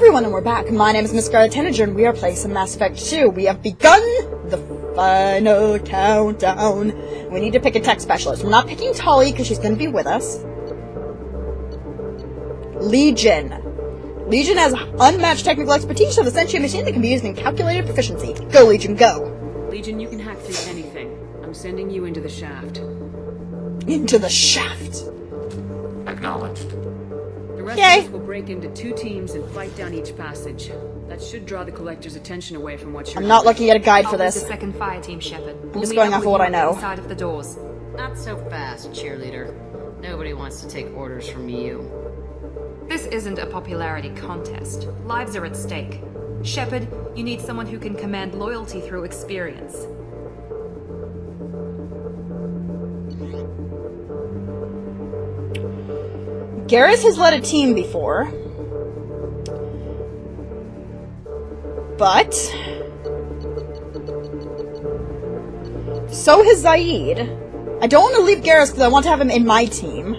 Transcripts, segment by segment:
everyone, and we're back. My name is Miss Scarlet Tanager, and we are playing some Mass Effect 2. We have begun the final countdown. We need to pick a tech specialist. We're not picking Tali, because she's going to be with us. Legion. Legion has unmatched technical expertise of a sentient machine that can be used in calculated proficiency. Go, Legion, go! Legion, you can hack through anything. I'm sending you into the shaft. Into the shaft. Acknowledged. The rest of us will break into 2 teams and fight down each passage. That should draw the Collector's attention away from what you're I'm not looking at a guide for I'll this. lead the second fire team, Shepard. I'm just going off of what I know. Side of the doors. Not so fast, cheerleader. Nobody wants to take orders from you. This isn't a popularity contest. Lives are at stake. Shepard, you need someone who can command loyalty through experience. Garrus has led a team before. But so has Zaid. I don't want to leave Garrus because I want to have him in my team.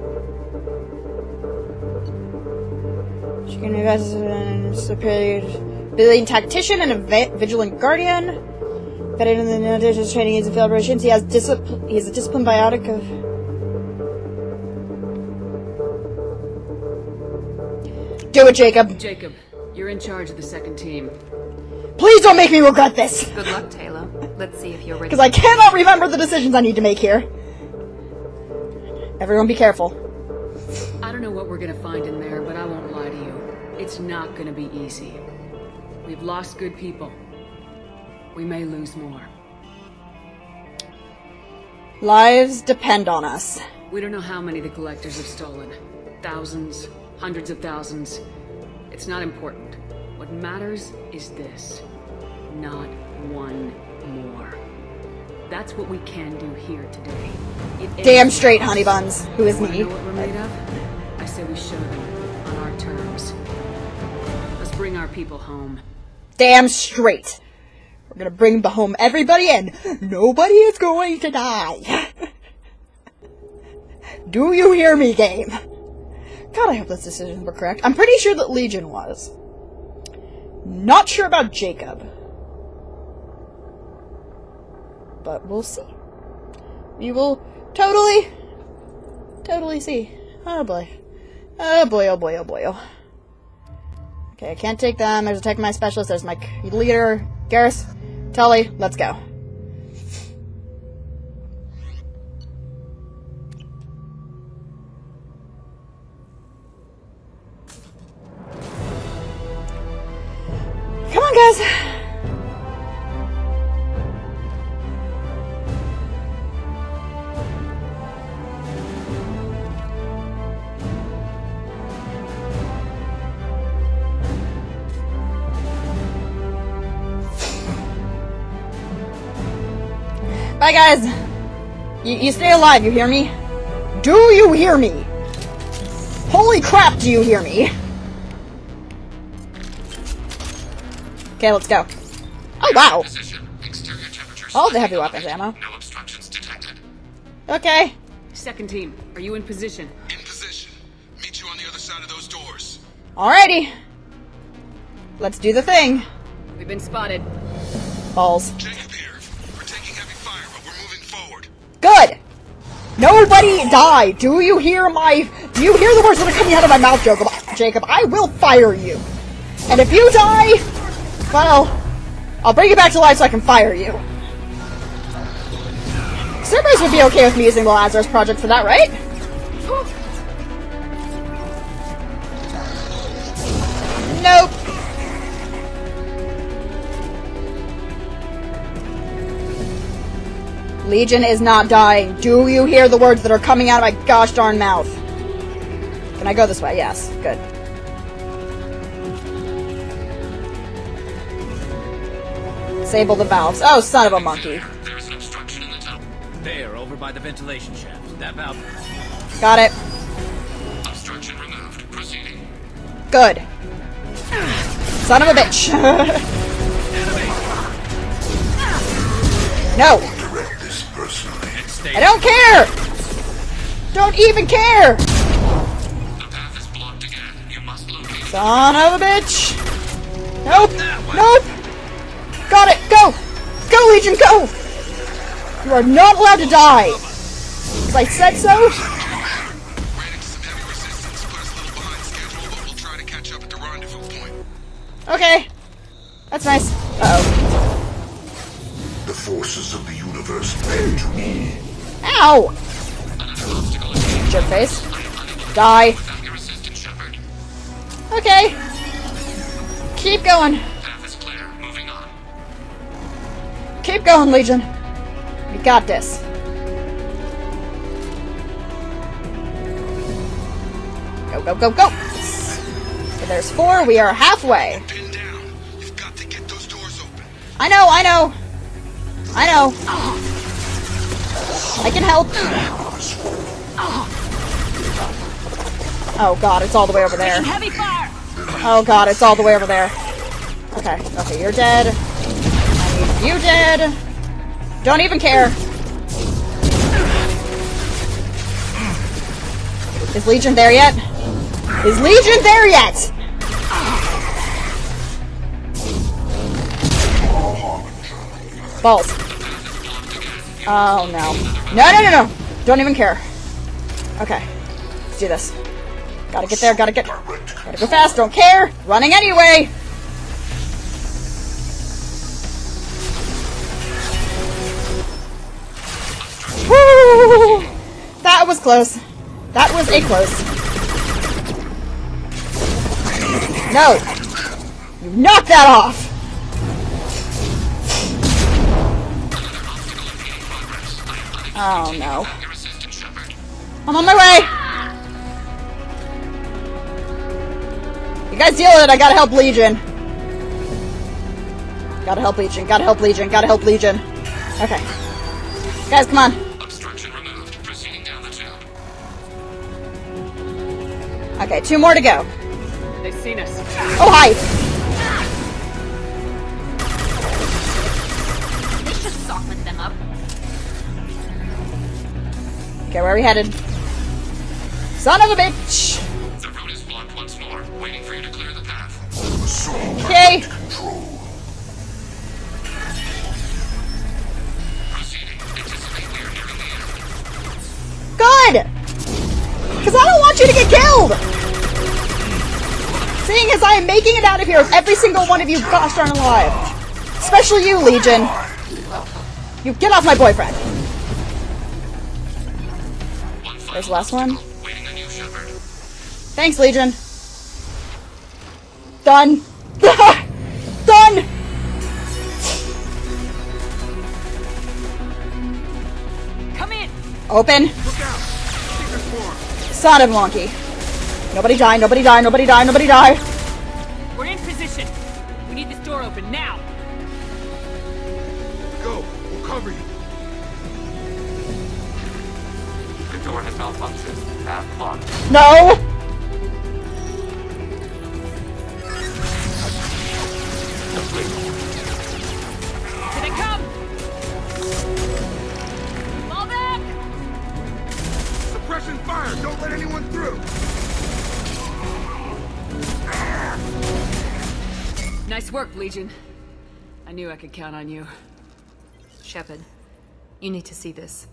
She can invest in superior ability tactician and a vigilant guardian. Better in the training is a field operations. He has a disciplined biotic of. Do it, Jacob. Jacob, you're in charge of the second team. Please don't make me regret this! Good luck, Taylor. Let's see if you're ready. Because I cannot remember the decisions I need to make here. Everyone be careful. I don't know what we're gonna find in there, but I won't lie to you. It's not gonna be easy. We've lost good people. We may lose more. Lives depend on us. We don't know how many the Collectors have stolen. Thousands, hundreds of thousands. It's not important. What matters is this. Not one more. That's what we can do here today. Damn straight, honey buns. Who is You me? know what we're made of? I say we show them on our terms. Let's bring our people home. Damn straight. We're gonna bring home everybody and nobody is going to die. Do you hear me, game? God, I hope those decisions were correct. I'm pretty sure that Legion was. Not sure about Jacob. But we'll see. We will totally see. Oh boy. Oh boy, oh boy, oh boy, oh. Okay, I can't take them. There's a Tech My Specialist. There's my leader, Garrus. Tully, let's go. Come on, guys. Bye, guys. You stay alive, you hear me? Do you hear me? Holy crap, do you hear me? Okay, let's go. Oh, wow. All the heavy weapons ammo. No obstructions detected. Okay. Second team, are you in position? In position. Meet you on the other side of those doors. Alrighty. Let's do the thing. We've been spotted. Balls. Jacob here. We're taking heavy fire, but we're moving forward. Good. Nobody die. Do you hear the words that are coming out of my mouth, Jacob? I will fire you. And if you die, well, I'll bring you back to life so I can fire you. Cerberus would be okay with me using the Lazarus Project for that, right? Nope. Legion is not dying. Do you hear the words that are coming out of my gosh darn mouth? Can I go this way? Yes. Good. Disable the valves. Oh, son of a monkey. There is an obstruction in the tunnel. There, over by the ventilation shaft. That valve. Got it. Obstruction removed. Proceeding. Good. Son of a bitch. No. Direct this personally. I don't care. Don't even care. The path is blocked again. You must locate Son of a bitch! Nope! Nope! Got it! Go! Go, Legion, go! You are not allowed to die! Because I said so? Ran into some heavy resistance, put us a little behind schedule, but we'll try to catch up at the rendezvous point. Okay. That's nice. Uh-oh. The forces of the universe bend to me. Ow! Another obstacle ahead. Jerk face. Die. Without your assistance, Shepard. Okay. Keep going. Path is clear. Moving on. Keep going, Legion. We got this. Go, go, go, go! So there's 4, we are halfway. Pin down. You've got to get those doors open. I know, I know! I know. I can help. Oh god, it's all the way over there. Heavy fire! Oh god, it's all the way over there. Okay, okay, you're dead. I need you dead. Don't even care. Is Legion there yet? Is Legion there yet? Balls. Oh no. No, no, no, no! Don't even care. Okay. Let's do this. Gotta get there, gotta go fast, don't care! Running anyway! Woo! That was close. That was a close. No! You knocked that off! Oh no. Your assistance, Shepard. I'm on my way! You guys deal with it, I gotta help Legion. Gotta help Legion, gotta help Legion, gotta help Legion. Okay. Guys, come on. Obstruction removed. Proceeding down the tube. Okay, 2 more to go. They've seen us. Oh, hi! They should soften them up. Okay, where are we headed? Son of a bitch! The road is blocked once more. Waiting for you to clear the path. Okay. Proceeding. Anticipate we are nearing the end. Good! Because I don't want you to get killed! Seeing as I am making it out of here with every single one of you gosh darn alive. Especially you, Legion. You get off my boyfriend. There's the last one. Waiting on you, Shepard. Thanks, Legion. Done. Done! Come in! Open. Look out! Secret form. Son of Wonky. Nobody die, nobody die, nobody die, nobody die. We're in position. We need this door open now. Go. We'll cover you. The door has malfunctioned. Path blocked. No! Here they come! Fall back! Suppression fire. Don't let anyone through. Nice work, Legion. I knew I could count on you. Shepard, you need to see this.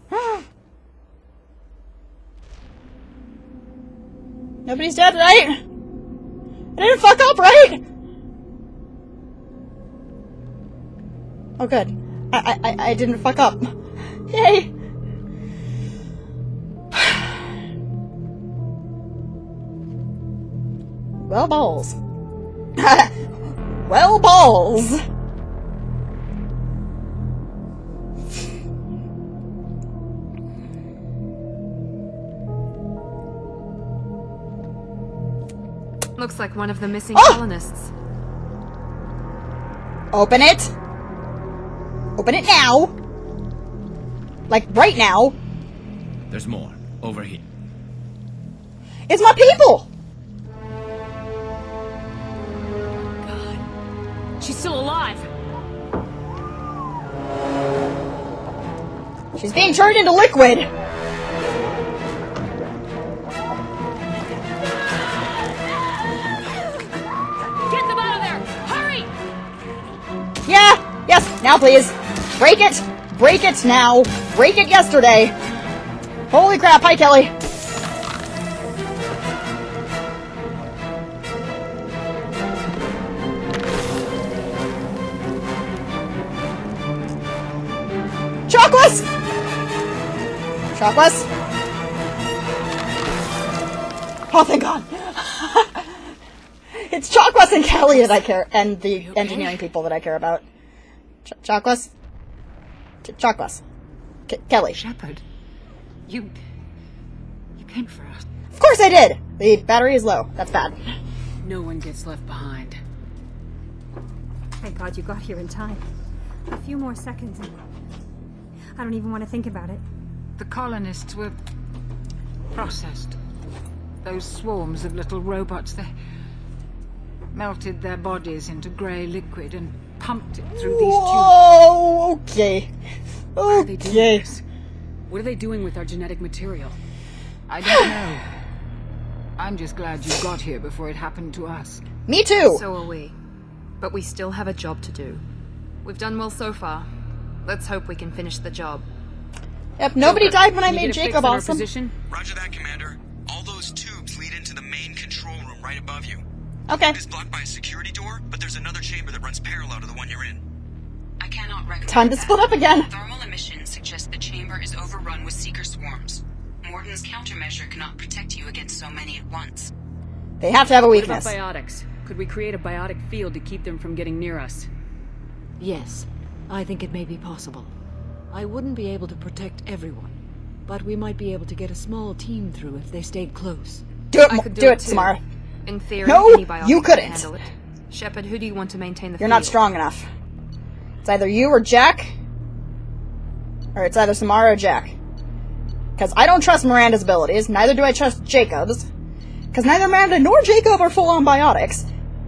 Nobody's dead, right? I didn't fuck up, right? Oh, good. I didn't fuck up. Yay! Well, balls. Well, balls. Looks like one of the missing Oh! colonists. Open it. Open it now. Like, right now. There's more. Over here. It's my people! She's still alive! She's being turned into liquid! Now, please. Break it! Break it now! Break it yesterday! Holy crap, hi, Kelly! Chocolates! Chocolates? Oh, thank God. It's Chocolates and Kelly that I care, and the engineering people that I care about. Chocolates? Chocolates. Kelly. Shepard, you came for us. Of course I did! The battery is low. That's bad. No one gets left behind. Thank God you got here in time. A few more seconds and I don't even want to think about it. The colonists were processed. Those swarms of little robots, they melted their bodies into grey liquid and pumped it through these tubes. Oh, okay. Why are they doing this? What are they doing with our genetic material? I don't know. I'm just glad you got here before it happened to us. Me too! So are we. But we still have a job to do. We've done well so far. Let's hope we can finish the job. Yep, nobody Joker, died when I can you made get a fix Jacob on our awesome. position? Roger that, Commander. All those tubes lead into the main control room right above you. Okay. It's blocked by a security door, but there's another chamber that runs parallel to the one you're in. I cannot recommend Time to that. split up again. Thermal emissions suggest the chamber is overrun with seeker swarms. Morden's countermeasure cannot protect you against so many at once. They have to have a What about weakness. biotics? Could we create a biotic field to keep them from getting near us? Yes, I think it may be possible. I wouldn't be able to protect everyone, but we might be able to get a small team through if they stayed close. Do it, I could do it, too. Samara. In theory, No, any biotic you can couldn't. handle it. Shepard, who do you want to maintain the You're field? not strong enough. It's either you or Jack. Or it's either Samara or Jack. Because I don't trust Miranda's abilities, neither do I trust Jacob's. Because neither Miranda nor Jacob are full-on biotics.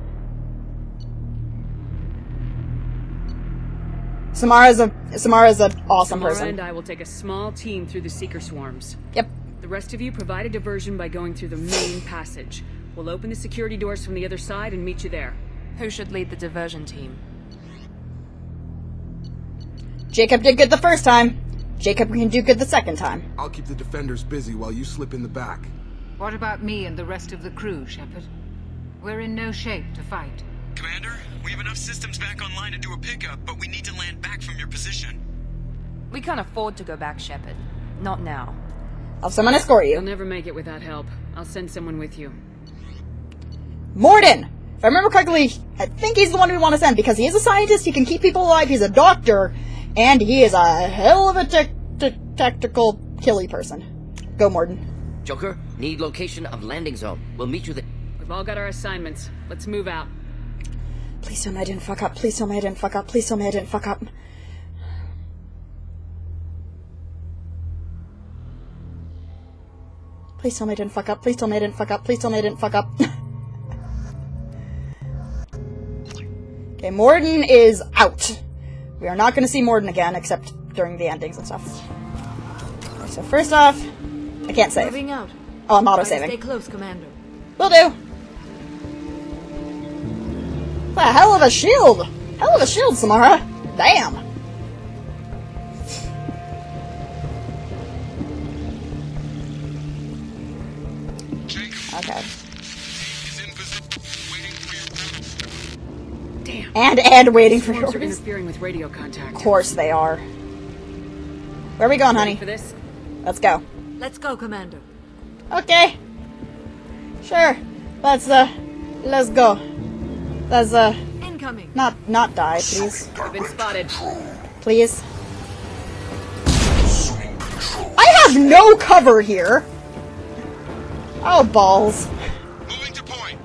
Samara's an awesome Samara person. and I will take a small team through the seeker swarms. Yep. The rest of you provide a diversion by going through the main passage. We'll open the security doors from the other side and meet you there. Who should lead the diversion team? Jacob did good the first time. Jacob can do good the second time. I'll keep the defenders busy while you slip in the back. What about me and the rest of the crew, Shepard? We're in no shape to fight. Commander, we have enough systems back online to do a pickup, but we need to land back from your position. We can't afford to go back, Shepard. Not now. I'll have someone escort You'll you. never make it without help. I'll send someone with you. Morden! If I remember correctly, I think he's the one we want to send, because he is a scientist, he can keep people alive, he's a doctor, and he is a hell of a tactical killy person. Go, Morden. Joker, need location of landing zone. We'll meet you there. We've all got our assignments. Let's move out. Please tell me I didn't fuck up. Please tell me I didn't fuck up. Please tell me I didn't fuck up. Please tell me I didn't fuck up. Please tell me I didn't fuck up. Please tell me I didn't fuck up. Okay, Morden is out. We are not going to see Morden again, except during the endings and stuff. Okay, so first off, I can't save. Moving out. Oh, I'm Try to auto-saving. Stay close, Commander. Will do. A hell of a shield! Hell of a shield, Samara! Damn! Okay. Damn. And waiting for Swarms are yours. interfering with radio contact. Of course they are. Where are we going, honey? For this? Let's go. Let's go, Commander. Okay. Sure. Let's go. Let's, Incoming. not die, please. I've been spotted. Please. I have no cover here! Oh, balls. Moving to point.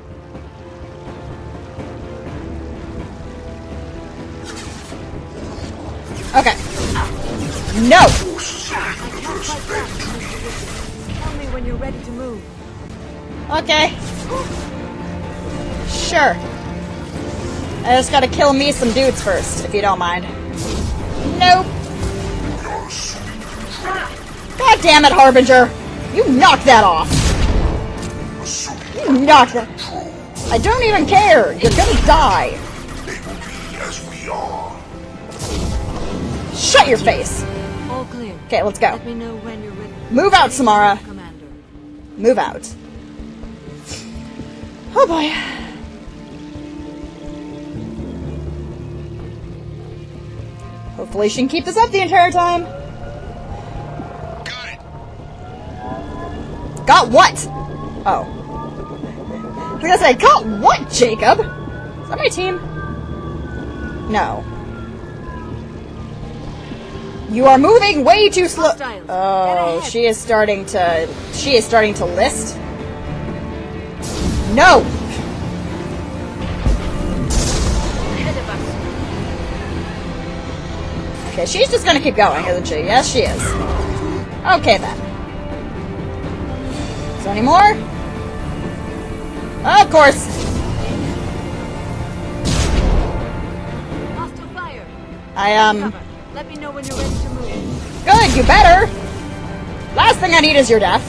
Okay. No! Tell me when you're ready to move. Okay. Sure. I just gotta kill me some dudes first, if you don't mind. Nope. God damn it, Harbinger! You knocked that off! You knocked that. I don't even care! You're gonna die! They will be as we are. Shut your face! All clear. Okay, let's go. Let me know when you're ready. Move out, Samara. Commander. Move out. Oh boy. Hopefully she can keep this up the entire time. Got it. Got what? Oh. I was gonna say, got what, Jacob? Is that my team? No. You are moving way too slow. Oh, she is starting to list. No. Okay, she's just gonna keep going, isn't she? Yes, she is. Okay then. Is there any more? Of course. Hostile fire. Let me know when you're ready to move. Good, you better! Last thing I need is your death.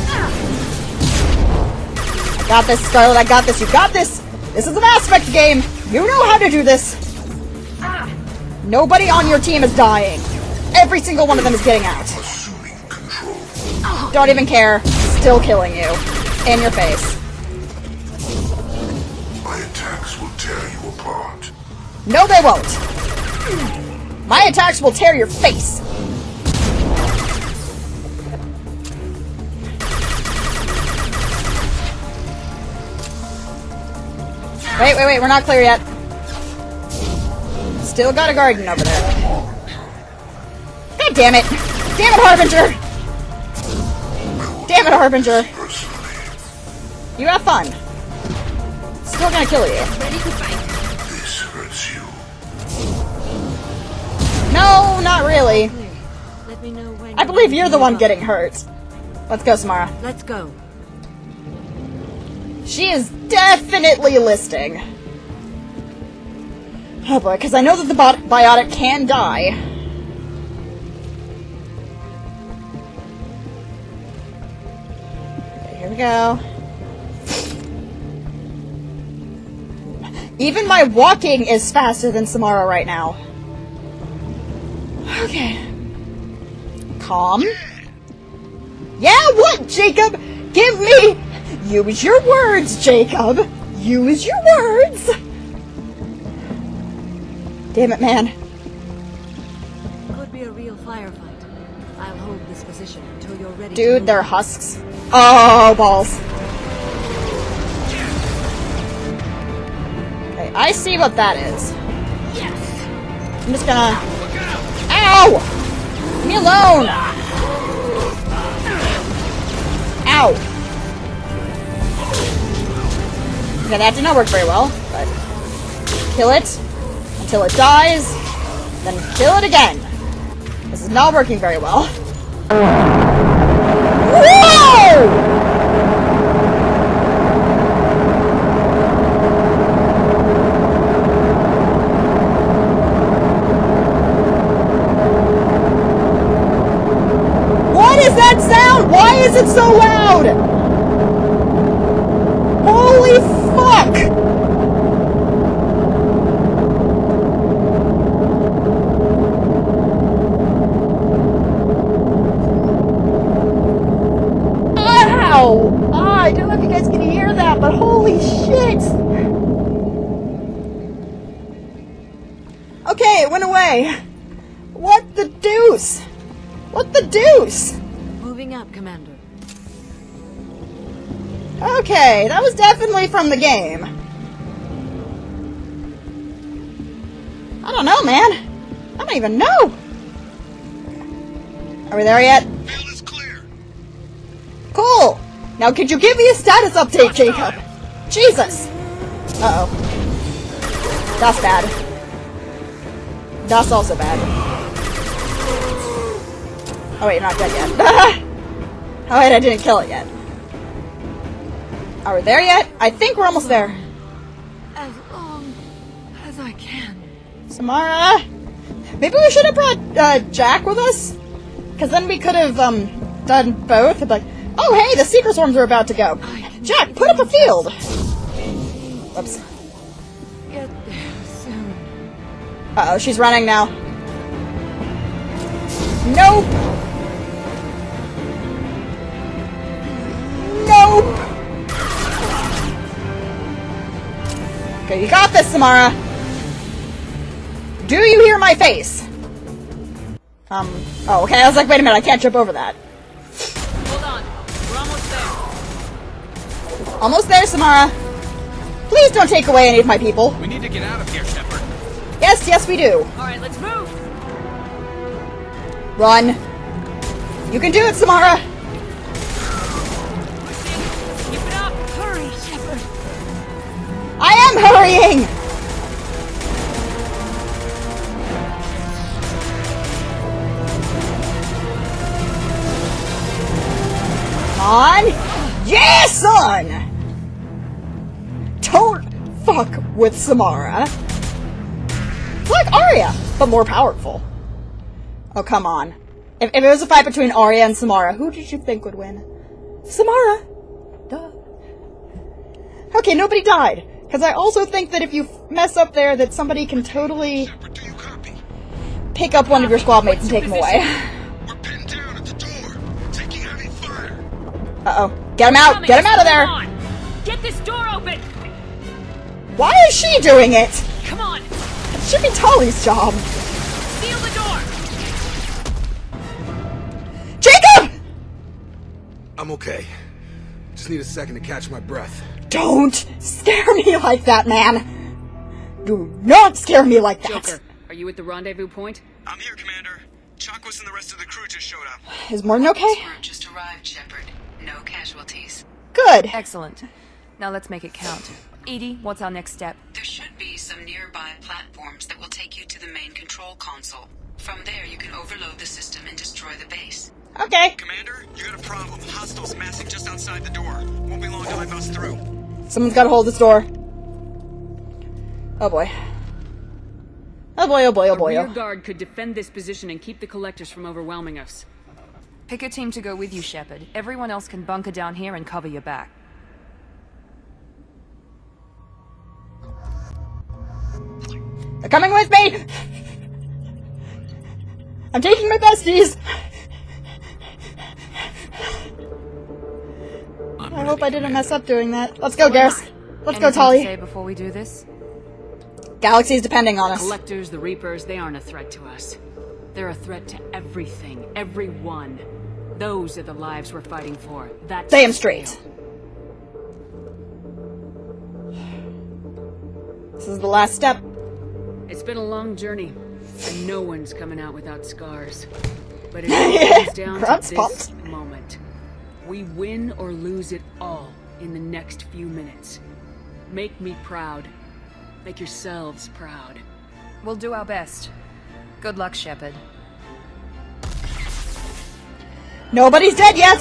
I got this, Scarlet, I got this, you got this! This is an aspect game! You know how to do this! Nobody on your team is dying. Every single one of them is getting out. Don't even care. Still killing you. In your face. My attacks will tear you apart. No, they won't. My attacks will tear your face. Wait, we're not clear yet. Still got a garden over there. God damn it! Damn it, Harbinger! Damn it, Harbinger! You have fun. Still gonna kill you. Ready to fight. This hurts you. No, not really. Let me know when I believe you're the one getting hurt. Let's go, Samara. Let's go. She is definitely listing. Oh boy, because I know that the biotic can die. Okay, here we go. Even my walking is faster than Samara right now. Okay. Calm. Yeah, what, Jacob? Give me... Use your words, Jacob. Use your words. Damn it, man. Could be a real firefight. I'll hold this position until you're ready. Dude, they're husks. Oh, balls. Okay, I see what that is. Yes. I'm just gonna... Ow! Leave me alone! Ow! Okay, that did not work very well, but... Kill it until it dies, then kill it again. This is not working very well. Whoa! What is that sound? Why is it so loud? Holy fuck! Ow! I don't know if you guys can hear that, but holy shit! Okay, it went away. What the deuce? What the deuce? Moving up, Commander. Okay, that was definitely from the game. I don't know, man. I don't even know. Are we there yet? Field is clear. Cool. Now, could you give me a status update, Jacob? Jesus. Uh-oh. That's bad. That's also bad. Oh wait, not dead yet. Oh wait, I didn't kill it yet. Are we there yet? I think we're almost there. As long as I can. Samara? Maybe we should have brought Jack with us? Because then we could have done both. And like, oh hey, the secret swarms are about to go. Jack, put up a field! Whoops. Get there soon. Uh-oh, she's running now. Nope. Nope. Okay, you got this, Samara. Do you hear my face? Oh, okay, I was like, wait a minute, I can't jump over that. Hold on. We're almost there. Almost there, Samara. Please don't take away any of my people. We need to get out of here, Shepard. Yes, yes, we do. Alright, let's move! Run. You can do it, Samara. Keep it up! Hurry, Shepard! I am hurrying! Come on! Yeah, son! Don't fuck with Samara. It's like Arya, but more powerful. Oh, come on. If it was a fight between Arya and Samara, who did you think would win? Samara! Duh. Okay, nobody died. Because I also think that if you mess up there, that somebody can totally pick up one of your squad mates and take him away. We're pinned down at the door, taking heavy fire. Uh-oh. Get him out! Get him out of there! Come on! Get this door open! Why is she doing it? Come on! It should be Tali's job. Seal the door! Jacob! I'm okay. Just need a second to catch my breath. Don't scare me like that, man! Do not scare me like that! Joker, are you at the rendezvous point? I'm here, Commander. Chakwas and the rest of the crew just showed up. Is Morton okay? Swerve just arrived, Shepard. No casualties. Good. Excellent. Now let's make it count. Edie, what's our next step? There should be some nearby platforms that will take you to the main control console. From there, you can overload the system and destroy the base. Okay. Commander, you got a problem. Hostiles massing just outside the door. Won't be long till I bust through. Someone's gotta hold this door. Oh boy. Oh boy, oh boy, oh boy. A rear guard could defend this position and keep the collectors from overwhelming us. Pick a team to go with you, Shepard. Everyone else can bunker down here and cover your back. They're coming with me! I'm taking my besties! I hope I didn't mess up doing that. Let's go, Garrus. Let's go, Tali. Anything to say before we do this? Galaxy's depending on us. The Collectors, the Reapers, they aren't a threat to us. They're a threat to everything, everyone. Those are the lives we're fighting for. That's Say 'em straight. This is the last step. It's been a long journey, and no one's coming out without scars. But it all comes down to this moment. We win or lose it all in the next few minutes. Make me proud. Make yourselves proud. We'll do our best. Good luck, Shepard. Nobody's dead yet!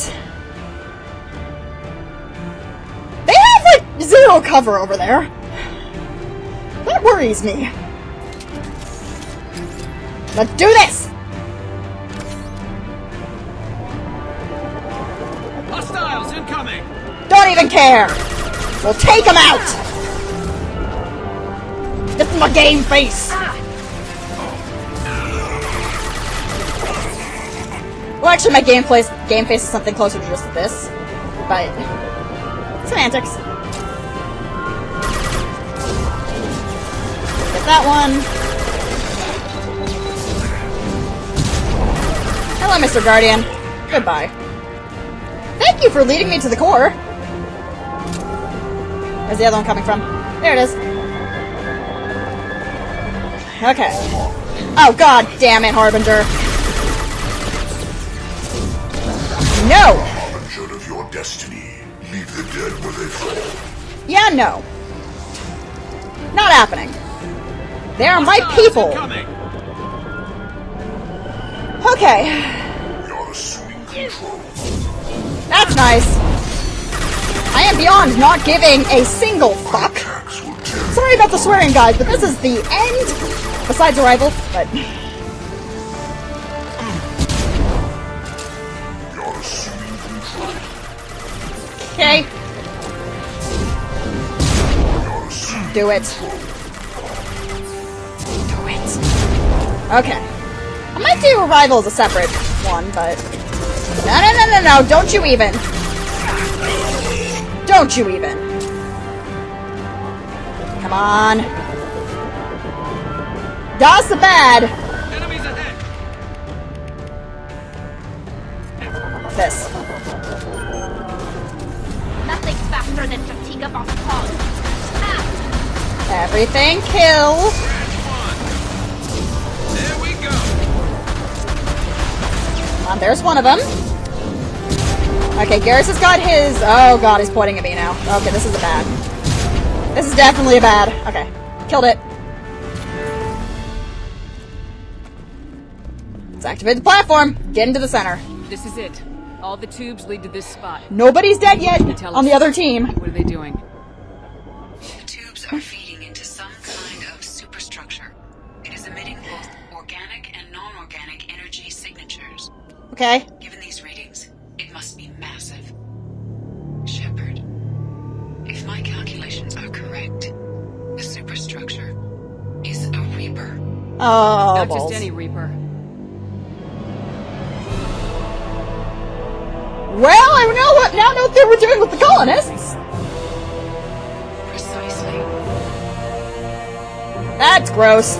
They have, like, zero cover over there. That worries me. Let's do this! Hostiles incoming! Don't even care! We'll take them out! This is my game face! Well, actually, my game face is something closer to just this. But... semantics. Get that one. Hello, Mr. Guardian. Goodbye. Thank you for leading me to the core. Where's the other one coming from? There it is. Okay. Oh, god damn it, Harbinger. No! Harbinger of your destiny. Leave the dead where they fall. Yeah, no. Not happening. They are my people. Okay. You're assuming control. That's nice. I am beyond not giving a single fuck. Sorry about the swearing, guys, but this is the end. Besides Arrival, but... You're assuming control. Okay. Do it. Do it. Okay. I might do Arrival as a separate one, but... No, don't you even. Don't you even. Come on. That's the bad. Enemies ahead. This. Nothing faster than Fatiga Boss. Everything kill. There we go. Come on, there's one of them. Okay, Garrus has got his... Oh god, he's pointing at me now. Okay, this is a bad. This is definitely a bad. Okay, killed it. Let's activate the platform. Get into the center. This is it. All the tubes lead to this spot. Nobody's dead yet on the other team. What are they doing? The tubes are feeding into some kind of superstructure. It is emitting both organic and non-organic energy signatures. Okay. Given these readings, it must be massive. Shepard, if my calculations are correct, the superstructure is a Reaper. Oh, not balls. just any Reaper. Well, I now know what they were doing with the colonists. Precisely. That's gross.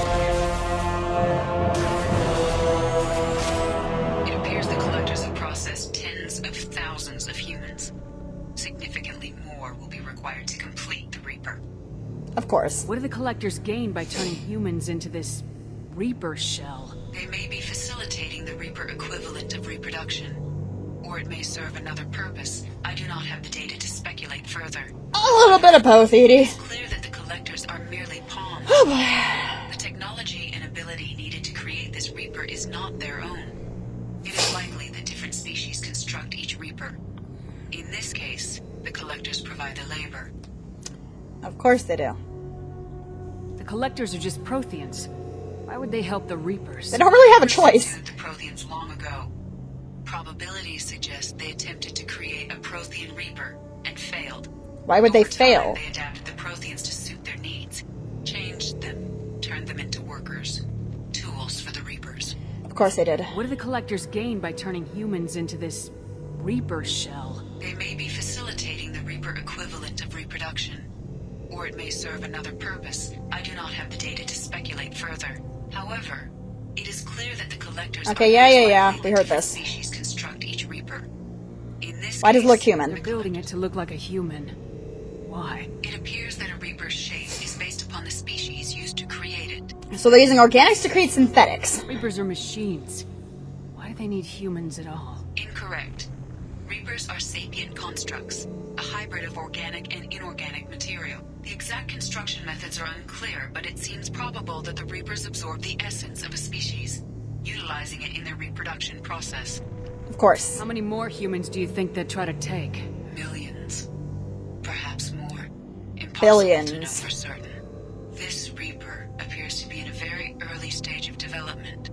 It appears the collectors have processed tens of thousands of humans. Significantly more will be required to complete the Reaper. Of course. What do the collectors gain by turning humans into this Reaper shell? They may be facilitating the Reaper equivalent of reproduction. Or it may serve another purpose. I do not have the data to speculate further. A little bit of both, Edie. It's clear that the collectors are merely pawns. Oh boy. The technology and ability needed to create this Reaper is not their own. It is likely that different species construct each Reaper. In this case, the collectors provide the labor. Of course they do. The collectors are just Protheans. Why would they help the Reapers? They don't really have a choice. The Protheans long ago. Probabilities suggest they attempted to create a Prothean Reaper and failed. Why would they fail? They adapted the Protheans to suit their needs, changed them, turned them into workers, tools for the Reapers. Of course they did. What do the collectors gain by turning humans into this Reaper shell? They may be facilitating the Reaper equivalent of reproduction, or it may serve another purpose. I do not have the data to speculate further. However, it is clear that the collectors Okay, yeah. We heard this. Species construct each Reaper. In this Why does it look case, human? They're building it to look like a human. Why? It appears that a Reaper's shape is based upon the species used to create it. So they're using organics to create synthetics. Reapers are machines. Why do they need humans at all? Incorrect. Reapers are sapient constructs, a hybrid of organic and inorganic material. The exact construction methods are unclear, but it seems probable that the Reapers absorb the essence of a species, utilizing it in their reproduction process. Of course. How many more humans do you think they'd try to take? Millions. Perhaps more. Impossible Billions. to know for certain. This Reaper appears to be in a very early stage of development.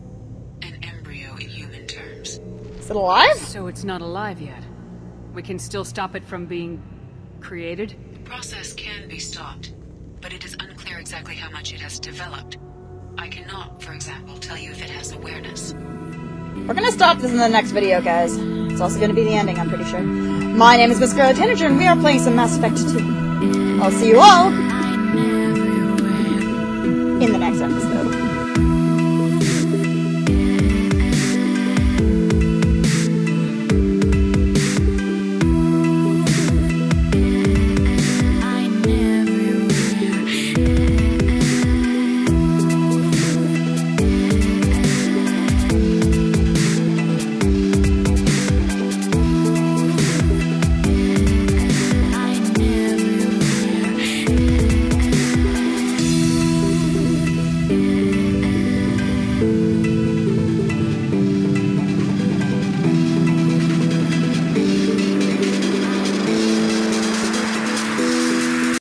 An embryo in human terms. Is it alive? So it's not alive yet. We can still stop it from being created? The process can be stopped, but it is unclear exactly how much it has developed. I cannot, for example, tell you if it has awareness. We're gonna stop this in the next video, guys. It's also gonna be the ending, I'm pretty sure. My name is Miss Scarlet Tanager, and we are playing some Mass Effect 2. I'll see you all in the next episode.